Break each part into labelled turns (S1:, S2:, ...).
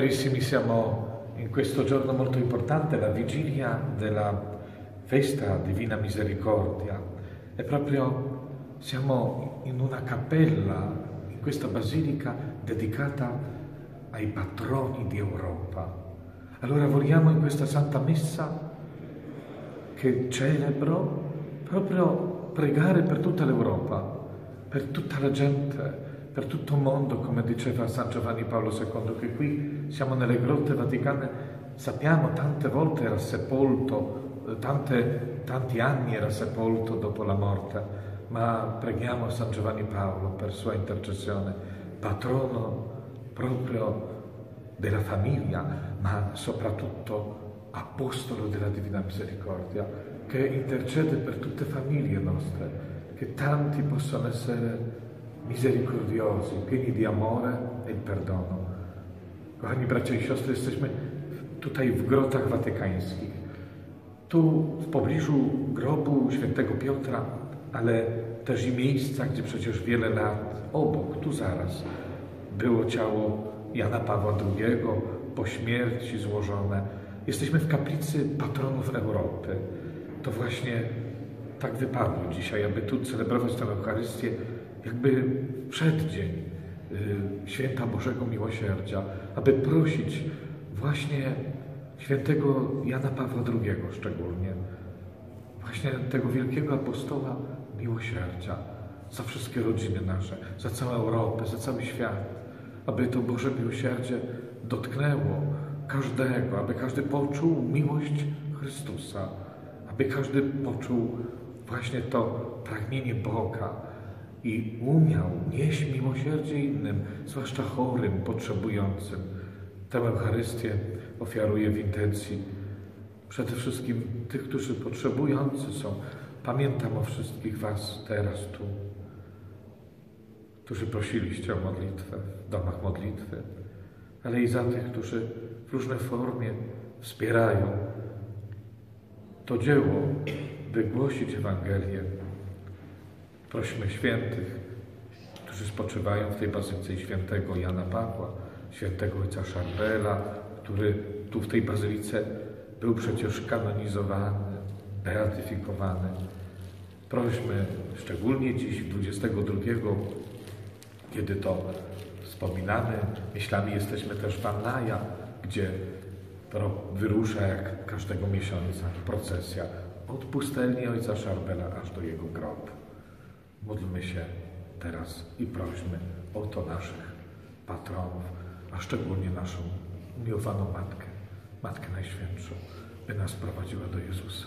S1: Carissimi, siamo in questo giorno molto importante, la vigilia della festa Divina Misericordia. E proprio siamo in una cappella, in questa basilica dedicata ai patroni di Europa. Allora vogliamo in questa Santa Messa che celebro proprio pregare per tutta l'Europa, per tutta la gente, per tutto il mondo, come diceva San Giovanni Paolo II, che qui siamo nelle grotte vaticane, sappiamo tante volte era sepolto, tanti anni era sepolto dopo la morte, ma preghiamo San Giovanni Paolo per sua intercessione, patrono proprio della famiglia, ma soprattutto apostolo della Divina Misericordia, che intercede per tutte le famiglie nostre, che tanti possano essere misericordiosi, pieni di amore i perdono. Kochani bracia i siostry, jesteśmy tutaj w grotach watykańskich. Tu w pobliżu grobu świętego Piotra, ale też i miejsca, gdzie przecież wiele lat obok, tu zaraz, było ciało Jana Pawła II, po śmierci złożone. Jesteśmy w kaplicy patronów Europy. To właśnie tak wypadło dzisiaj, aby tu celebrować tę Eucharystię, jakby przeddzień Święta Bożego Miłosierdzia, aby prosić właśnie świętego Jana Pawła II szczególnie, właśnie tego wielkiego apostoła miłosierdzia, za wszystkie rodziny nasze, za całą Europę, za cały świat, aby to Boże miłosierdzie dotknęło każdego, aby każdy poczuł miłość Chrystusa, aby każdy poczuł właśnie to pragnienie Boga i umiał nieść miłosierdzie innym, zwłaszcza chorym, potrzebującym. Tę Eucharystię ofiaruję w intencji przede wszystkim tych, którzy potrzebujący są. Pamiętam o wszystkich was teraz tu, którzy prosiliście o modlitwę w domach modlitwy, ale i za tych, którzy w różnej formie wspierają to dzieło, by głosić Ewangelię. Prośmy świętych, którzy spoczywają w tej bazylice, świętego Jana Pawła, świętego ojca Charbela, który tu w tej bazylice był przecież kanonizowany, beatyfikowany. Prośmy szczególnie dziś, 22, kiedy to wspominamy, myślami jesteśmy też w Annaja, gdzie wyrusza jak każdego miesiąca procesja od pustelni ojca Charbela aż do jego grobu. Módlmy się teraz i prośmy o to naszych patronów, a szczególnie naszą umiłowaną Matkę, Matkę Najświętszą, by nas prowadziła do Jezusa.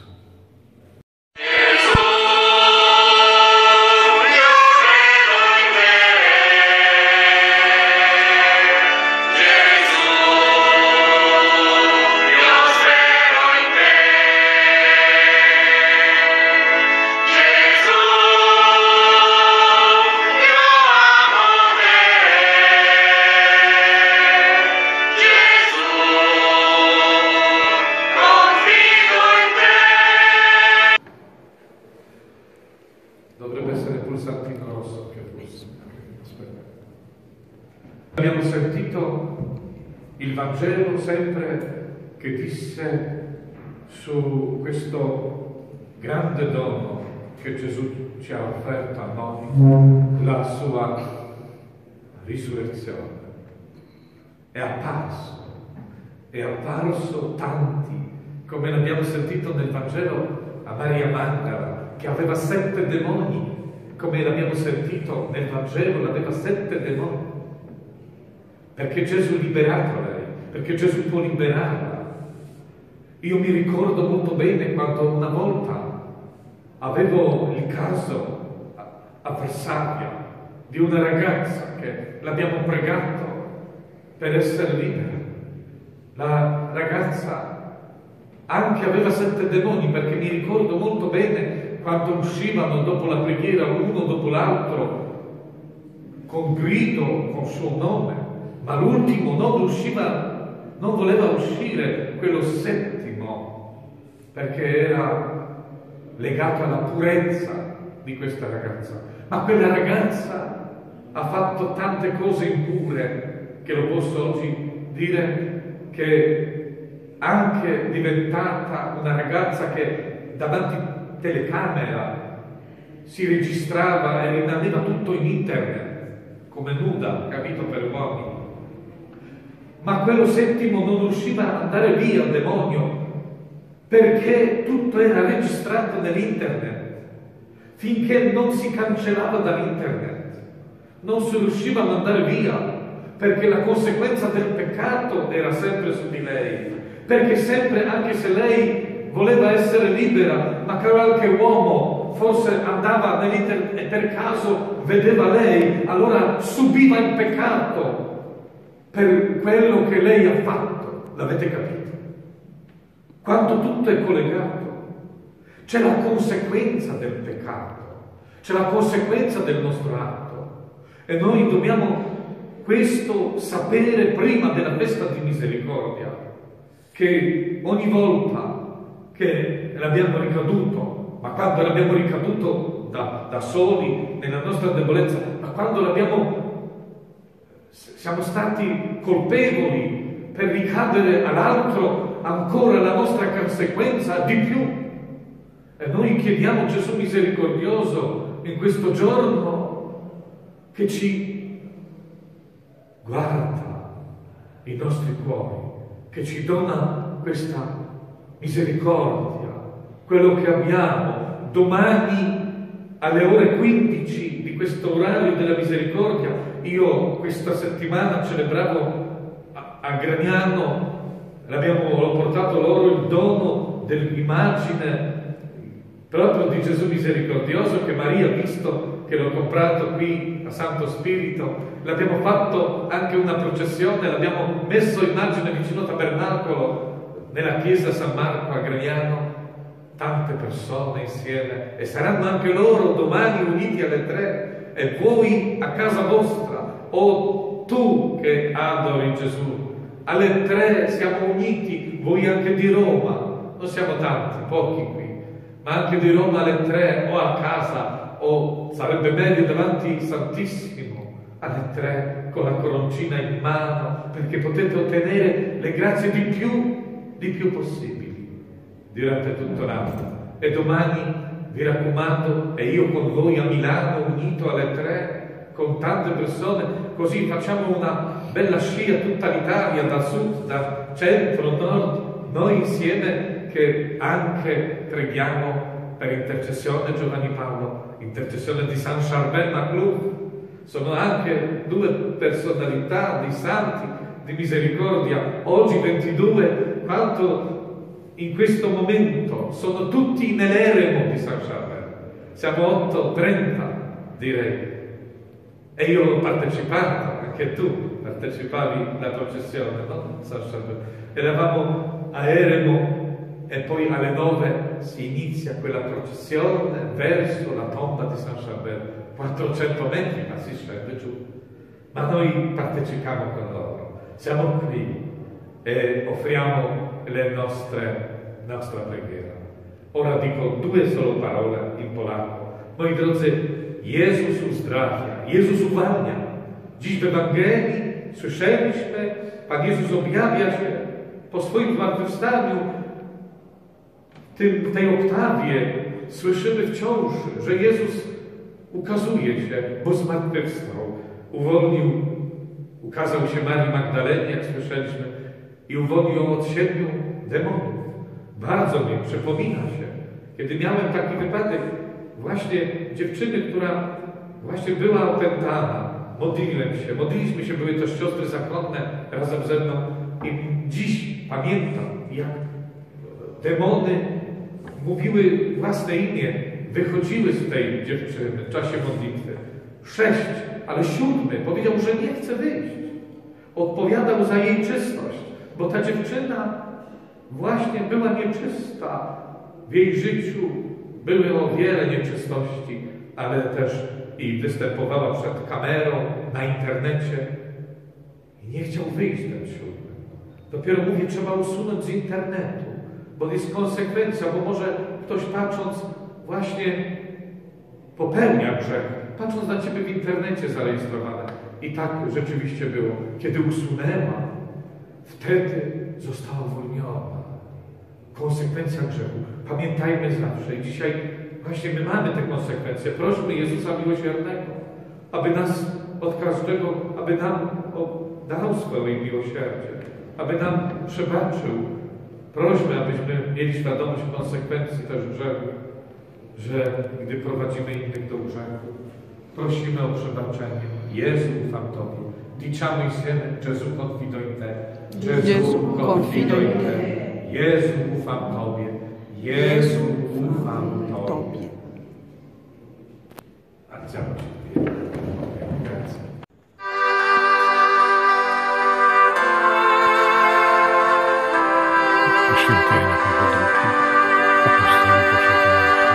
S2: Abbiamo sentito il Vangelo sempre che disse su questo grande dono che Gesù ci ha offerto a noi, la sua risurrezione. È apparso tanti, come l'abbiamo sentito nel Vangelo a Maria Maddala, che aveva 7 demoni, come l'abbiamo sentito nel Vangelo, aveva 7 demoni. Perché Gesù ha liberato lei, perché Gesù può liberarla. Io mi ricordo molto bene quando una volta avevo il caso a Varsavia di una ragazza che l'abbiamo pregato per essere libera. La ragazza anche aveva 7 demoni, perché mi ricordo molto bene quando uscivano dopo la preghiera uno dopo l'altro con grido, con suo nome. Ma l'ultimo non voleva uscire, quello 7º, perché era legato alla purezza di questa ragazza. Ma quella ragazza ha fatto tante cose impure che lo posso oggi dire che anche diventata una ragazza che davanti a telecamera si registrava e rimaneva tutto in internet, come nuda, capito, per uomini. Ma quello settimo non riusciva ad andare via il demonio, perché tutto era registrato nell'internet. Finché non si cancellava dall'internet, non si riusciva a mandare via, perché la conseguenza del peccato era sempre su di lei. Perché sempre, anche se lei voleva essere libera, ma qualche uomo forse andava nell'internet e per caso vedeva lei, allora subiva il peccato per quello che lei ha fatto. L'avete capito? Quanto tutto è collegato. C'è la conseguenza del peccato, c'è la conseguenza del nostro atto. E noi dobbiamo questo sapere prima della festa di misericordia, che ogni volta che l'abbiamo ricaduto, ma quando l'abbiamo ricaduto da soli, nella nostra debolezza, ma quando siamo stati colpevoli per ricadere all'altro, ancora la nostra conseguenza di più. E noi chiediamo Gesù misericordioso in questo giorno che ci guarda i nostri cuori, che ci dona questa misericordia, quello che abbiamo. Domani alle ore 15 di questo orario della misericordia, io questa settimana celebravo a Gragnano, l'ho portato loro il dono dell'immagine proprio di Gesù misericordioso che Maria ha visto, che l'ho comprato qui a Santo Spirito. L'abbiamo fatto anche una processione, l'abbiamo messo immagine vicino al tabernacolo nella chiesa San Marco a Gragnano, tante persone insieme, e saranno anche loro domani uniti alle 3, e voi a casa vostra, o tu che adori Gesù, alle 3 siamo uniti, voi anche di Roma, non siamo tanti, pochi qui, ma anche di Roma alle 3, o a casa, o sarebbe meglio davanti Santissimo, alle 3, con la coroncina in mano, perché potete ottenere le grazie di più possibili durante tutto l'anno. E domani vi raccomando, e io con voi a Milano, unito alle 3, con tante persone, così facciamo una bella scia tutta l'Italia, da sud, da centro, nord, noi insieme, che anche preghiamo per intercessione Giovanni Paolo, intercessione di San Charbel Maclou. Sono anche 2 personalità di santi di misericordia. Oggi 22, quanto in questo momento sono tutti nell'eremo di San Charbel. Siamo 8:30, direi. E io ho partecipato, anche tu partecipavi alla processione, no? San Charbel. Eravamo a Eremo. E poi alle 9 si inizia quella processione verso la tomba di San Charbel, 400 metri, ma si scende giù. Ma noi partecipiamo con loro, siamo qui e offriamo la nostra preghiera. Ora dico 2 solo parole in polacco. Moi drodzy, Jezus uzdrawia, Jezus uwalnia. Dziś w Ewangelii słyszeliśmy, Pan Jezus objawia się po swoim zmartwychwstaniu. W tej oktawie słyszymy wciąż, że Jezus ukazuje się, bo zmartwychwstał. Ukazał się Marii Magdalenie, jak słyszeliśmy, i uwolnił ją od 7 demonów. Bardzo mi przypomina się, kiedy miałem taki wypadek, właśnie dziewczyny, która właśnie była opętana. Modliliśmy się, były to siostry zakonne razem ze mną, i dziś pamiętam, jak demony mówiły własne imię, wychodziły z tej dziewczyny w czasie modlitwy. 6, ale 7 powiedział, że nie chce wyjść. Odpowiadał za jej czystość, bo ta dziewczyna właśnie była nieczysta. W jej życiu były o wiele nieczystości, ale też i występowała przed kamerą, na internecie. I nie chciał wyjść ten 7. Dopiero mówię, trzeba usunąć z internetu, bo jest konsekwencja, bo może ktoś patrząc właśnie popełnia grzech, patrząc na ciebie w internecie zarejestrowane. I tak rzeczywiście było. Kiedy usunęła, wtedy została uwolniona. Konsekwencja grzechu. Pamiętajmy zawsze i dzisiaj właśnie my mamy te konsekwencje. Prośmy Jezusa Miłosiernego, aby nas od każdego, aby nam dał swoje miłosierdzie, aby nam przebaczył. Prośmy, abyśmy mieli świadomość konsekwencji też grzechu, że gdy prowadzimy innych do grzechu, prosimy o przebaczenie. Jezu, ufam Tobie. Diciamo insieme Gesù confido in te. Gesù confido in te. Jezu, ufam Tobie. Jezu, ufam Tobie. Alziamo ci in piedi. Grazie.
S1: Świętej Pawła II, apostoła Bożego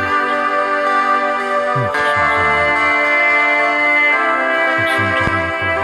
S1: módl się za nami. Sędziowany Pawła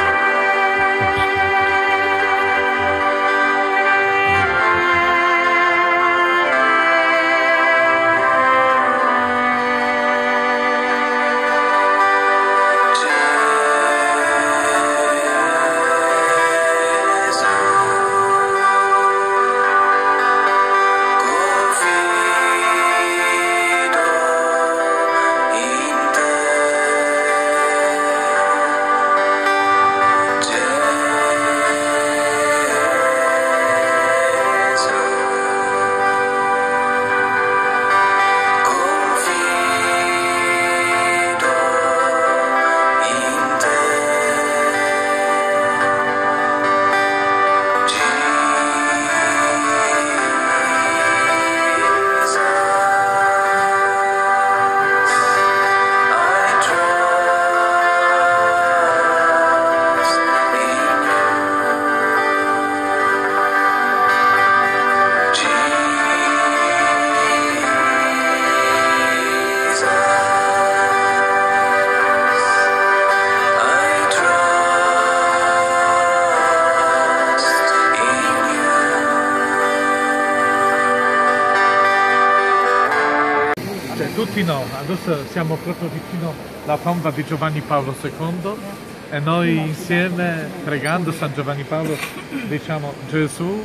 S2: Tutti no, adesso siamo proprio vicino alla tomba di Giovanni Paolo II e noi insieme, pregando San Giovanni Paolo, diciamo Gesù,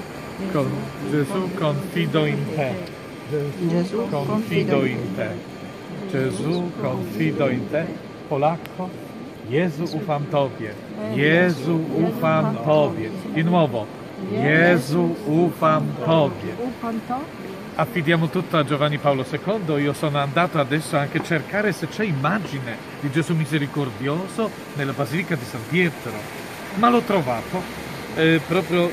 S2: confido in te. Gesù, confido in te. Gesù, confido in te. Polacco, Jezu, ufam Tobie. Jezu, ufam Tobie. Di nuovo, Jezu, ufam Tobie. Affidiamo tutto a Giovanni Paolo II. Io sono andato adesso anche a cercare se c'è immagine di Gesù misericordioso nella Basilica di San Pietro, ma l'ho trovato proprio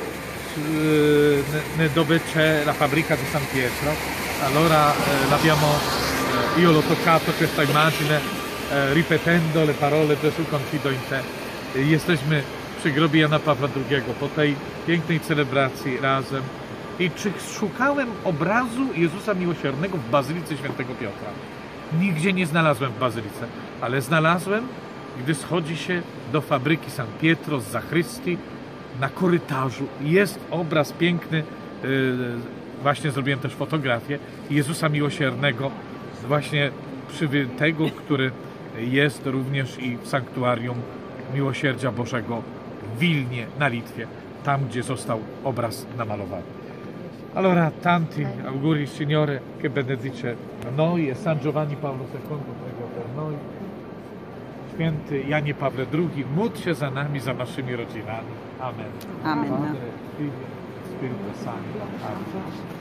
S2: dove c'è la fabbrica di San Pietro. Allora io l'ho toccato questa immagine ripetendo le parole Gesù, confido in te. Jesteśmy przy grobie Jana Pawła II po tej pięknej celebracji razem. I czy szukałem obrazu Jezusa Miłosiernego w Bazylice Świętego Piotra? Nigdzie nie znalazłem w Bazylice, ale znalazłem, gdy schodzi się do fabryki San Pietro z zachrystii, na korytarzu. Jest obraz piękny, właśnie zrobiłem też fotografię Jezusa Miłosiernego, właśnie przywytego, który jest również i w Sanktuarium Miłosierdzia Bożego w Wilnie na Litwie, tam gdzie został obraz namalowany. Allora, tanti auguri Signore che benedice noi e San Giovanni Paolo II prego per noi. Święty Janie Pawle II, módl się za nami, za naszymi rodzinami. Amen.
S3: Amen.
S2: Padre, Figlio, Spirito Santo. Amen.